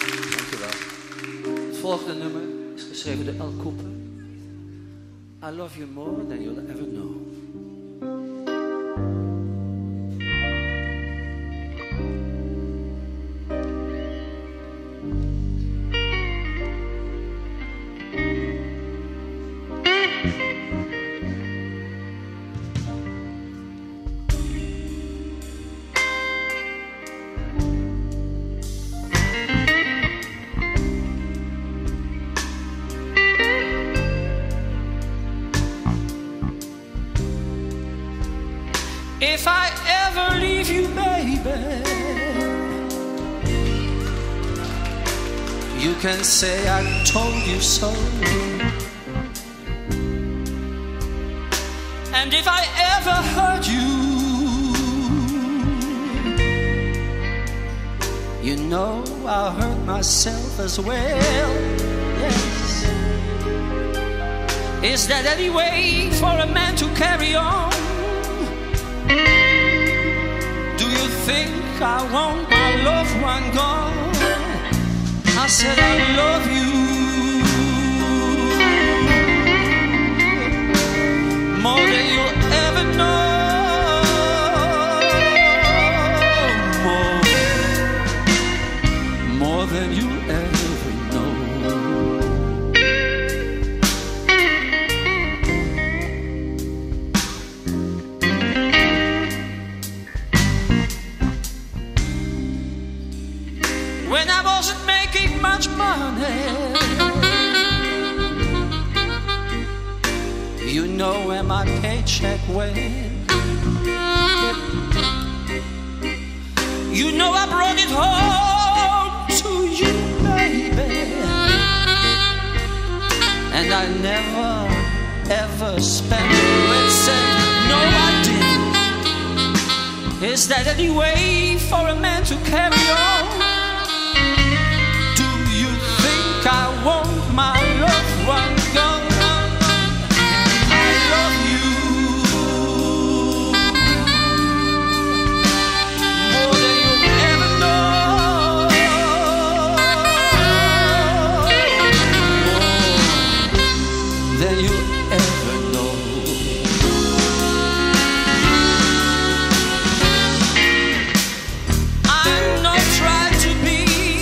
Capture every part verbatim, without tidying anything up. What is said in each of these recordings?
Dankjewel. Het volgende nummer is geschreven door El Coupe. I love you more than you'll ever know. If I ever leave you, baby, you can say I told you so. And if I ever hurt you, you know I'll hurt myself as well. Yes. Is that any way for a man to carry on? Do you think I want my loved one gone? I said I love you more than you'll ever know. More, more than you'll ever know. When I wasn't making much money, you know where my paycheck went. You know I brought it home to you, baby. And I never, ever spent a red cent. No, I didn't. Is that any way for a man to carry on? I want my loved one gone. I love you more than you'll ever know. More than you'll ever know. I'm not trying to be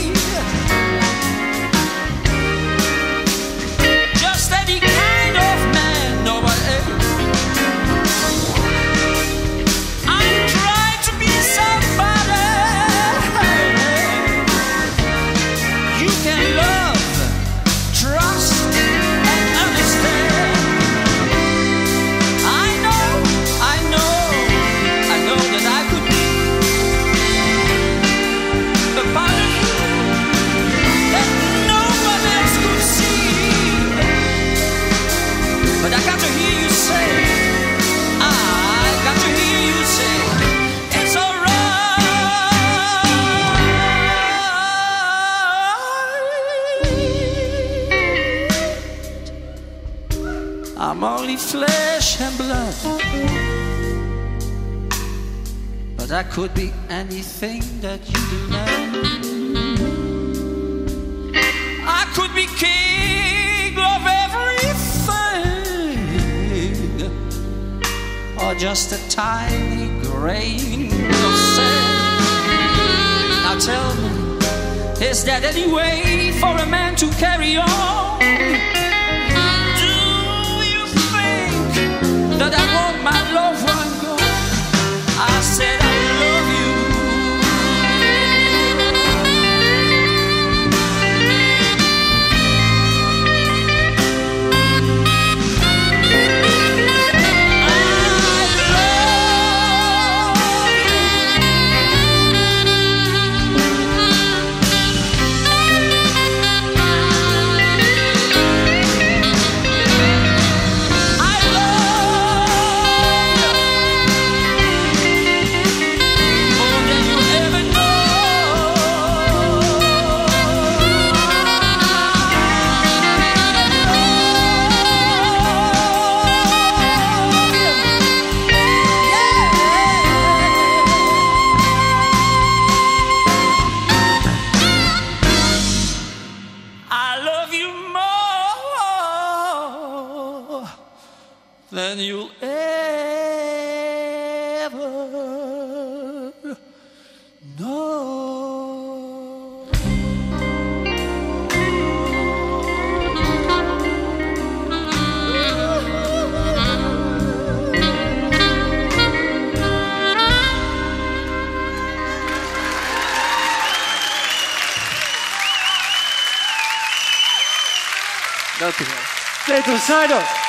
I'm only flesh and blood, but I could be anything that you demand. I could be king of everything, or just a tiny grain of sand. Now tell me, is that any way for a man to carry on? That I want my loved one gone. I said I love you. I love you. than you'll ever know. Dank u wel. Peter Schneider.